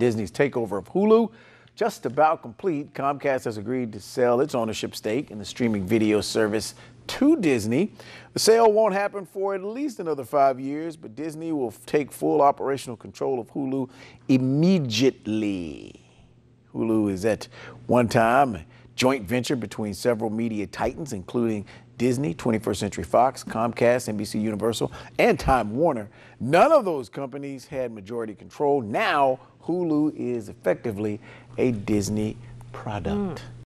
Disney's takeover of Hulu just about complete. Comcast has agreed to sell its ownership stake in the streaming video service to Disney. The sale won't happen for at least another 5 years, but Disney will take full operational control of Hulu immediately. Hulu is at one time a joint venture between several media titans, including Disney, 21st Century Fox, Comcast, NBC Universal, and Time Warner. None of those companies had majority control. Now, Hulu is effectively a Disney product.